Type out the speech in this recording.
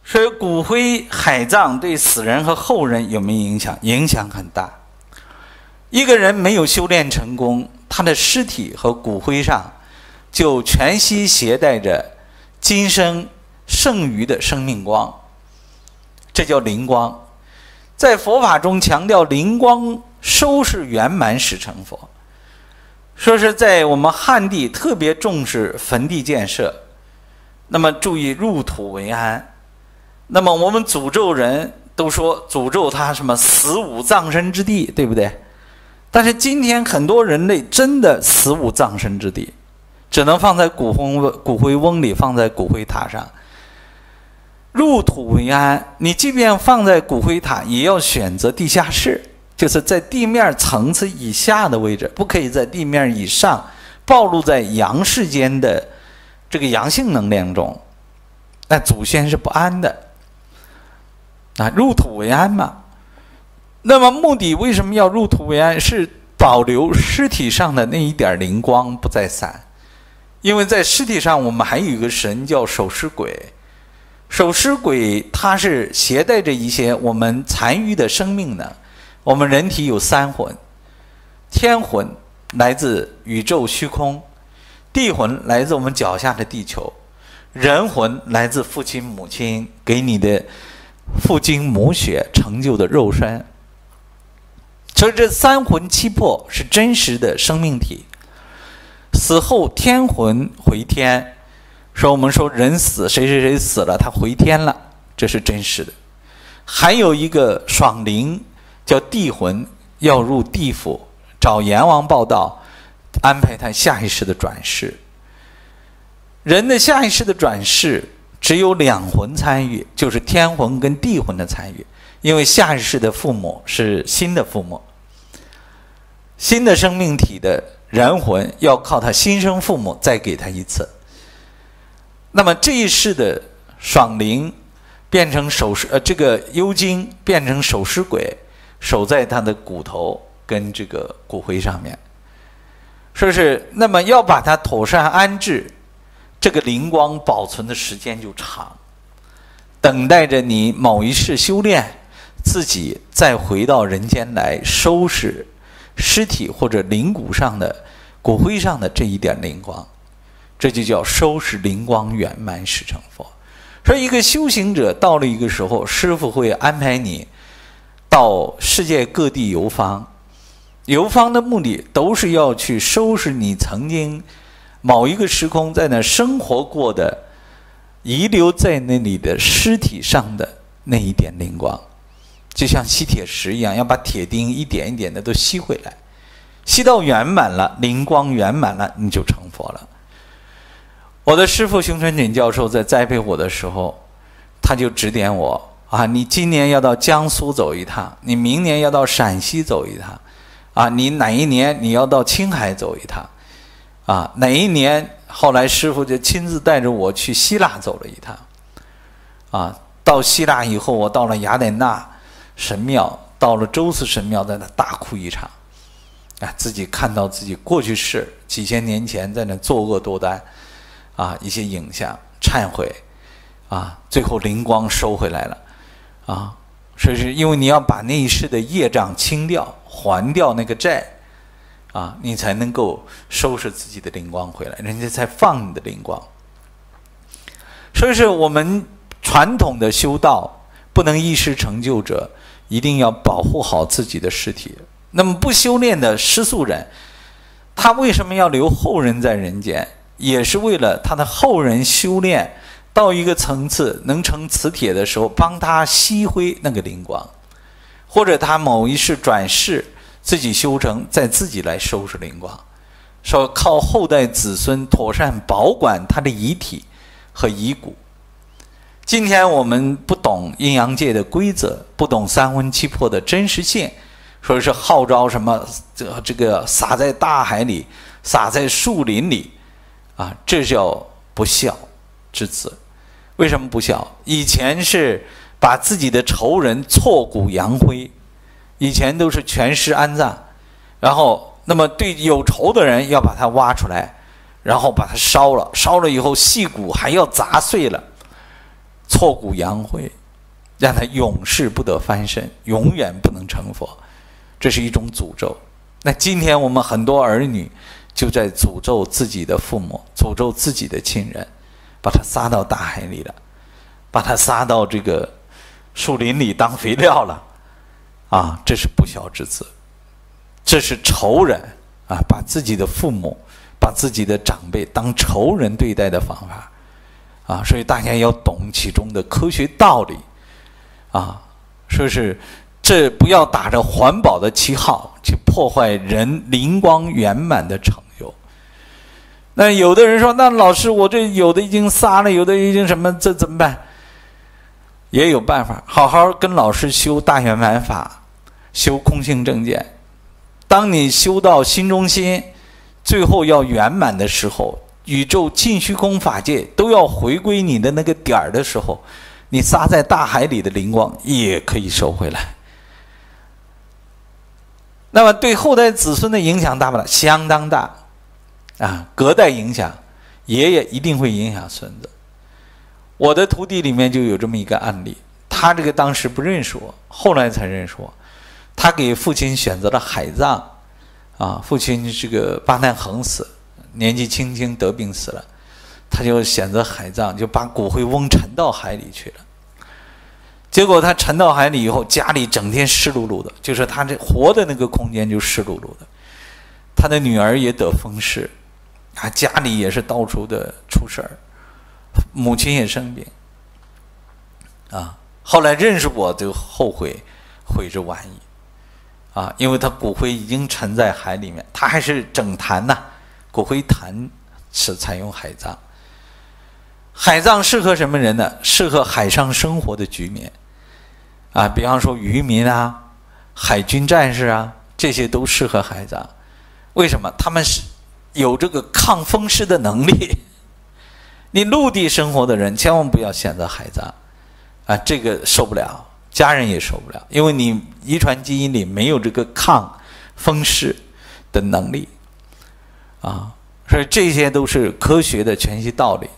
所以骨灰海葬对死人和后人有没有影响？影响很大。一个人没有修炼成功，他的尸体和骨灰上就全息携带着今生剩余的生命光，这叫灵光。在佛法中强调灵光收拾圆满始成佛，说是在我们汉地特别重视坟地建设，那么注意入土为安。那么我们诅咒人都说诅咒他什么死无葬身之地，对不对？但是今天很多人类真的死无葬身之地，只能放在骨灰瓮里，放在骨灰塔上。入土为安，你即便放在骨灰塔，也要选择地下室，就是在地面层次以下的位置，不可以在地面以上，暴露在阳世间的这个阳性能量中，那祖先是不安的。入土为安嘛。那么目的为什么要入土为安？是保留尸体上的那一点灵光不再散。因为在尸体上我们还有一个神叫守尸鬼，守尸鬼它是携带着一些我们残余的生命的。我们人体有三魂，天魂来自宇宙虚空，地魂来自我们脚下的地球，人魂来自父亲母亲给你的父精母血成就的肉身。所以这三魂七魄是真实的生命体。死后天魂回天，说我们说人死，谁谁谁死了，他回天了，这是真实的。还有一个爽灵叫地魂，要入地府找阎王报道，安排他下一世的转世。人的下一世的转世只有两魂参与，就是天魂跟地魂的参与，因为下一世的父母是新的父母，新的生命体的人魂要靠他新生父母再给他一次。那么这一世的爽灵变成这个幽精变成守尸鬼，守在他的骨头跟这个骨灰上面，说是那么要把它妥善安置，这个灵光保存的时间就长，等待着你某一世修炼，自己再回到人间来收拾尸体或者灵骨上的骨灰上的这一点灵光，这就叫收拾灵光圆满始成佛。所以一个修行者到了一个时候，师父会安排你到世界各地游方，游方的目的都是要去收拾你曾经某一个时空在那生活过的遗留在那里的尸体上的那一点灵光，就像吸铁石一样，要把铁钉一点一点的都吸回来，吸到圆满了，灵光圆满了，你就成佛了。我的师父熊传锦教授在栽培我的时候，他就指点我啊，你今年要到江苏走一趟，你明年要到陕西走一趟，啊，你哪一年你要到青海走一趟，啊，哪一年后来师父就亲自带着我去希腊走了一趟，啊，到希腊以后，我到了雅典娜神庙，到了宙斯神庙，在那大哭一场，啊，自己看到自己过去世几千年前在那作恶多端，啊，一些影像，忏悔，啊，最后灵光收回来了，啊，所以是因为你要把那一世的业障清掉，还掉那个债，啊，你才能够收拾自己的灵光回来，人家才放你的灵光。所以是我们传统的修道不能一时成就者，一定要保护好自己的尸体。那么不修炼的世俗人，他为什么要留后人在人间？也是为了他的后人修炼到一个层次能成磁铁的时候，帮他吸回那个灵光，或者他某一世转世自己修成，再自己来收拾灵光，说靠后代子孙妥善保管他的遗体和遗骨。今天我们不懂阴阳界的规则，不懂三魂七魄的真实性，说是号召什么这个撒在大海里，撒在树林里，啊，这叫不孝之子。为什么不孝？以前是把自己的仇人挫骨扬灰，以前都是全尸安葬，然后那么对有仇的人要把他挖出来，然后把它烧了，烧了以后细骨还要砸碎了， 挫骨扬灰，让他永世不得翻身，永远不能成佛，这是一种诅咒。那今天我们很多儿女就在诅咒自己的父母，诅咒自己的亲人，把他撒到大海里了，把他撒到这个树林里当肥料了啊！这是不孝之子，这是仇人啊！把自己的父母、把自己的长辈当仇人对待的方法啊！所以大家要懂其中的科学道理啊！说是这不要打着环保的旗号去破坏人灵光圆满的成就。那有的人说，那老师我这有的已经撒了，有的已经什么，这怎么办？也有办法，好好跟老师修大圆满法，修空性正见。当你修到心中心，最后要圆满的时候，宇宙尽虚空法界都要回归你的那个点儿的时候，你撒在大海里的灵光也可以收回来。那么对后代子孙的影响大不大？相当大啊！隔代影响，爷爷一定会影响孙子。我的徒弟里面就有这么一个案例，他这个当时不认识我，后来才认识我。他给父亲选择了海葬啊，父亲这个八难横死，年纪轻轻得病死了，他就选择海葬，就把骨灰瓮沉到海里去了。结果他沉到海里以后，家里整天湿漉漉的，就是他这活的那个空间就湿漉漉的。他的女儿也得风湿啊，家里也是到处的出事儿，母亲也生病啊。后来认识我就后悔悔之晚矣啊，因为他骨灰已经沉在海里面，他还是整坛呐，骨灰坛是采用海葬。海葬适合什么人呢？适合海上生活的居民啊，比方说渔民啊、海军战士啊，这些都适合海葬。为什么？他们是有这个抗风湿的能力。你陆地生活的人千万不要选择海葬啊，这个受不了，家人也受不了，因为你遗传基因里没有这个抗风湿的能力啊。所以这些都是科学的全息道理。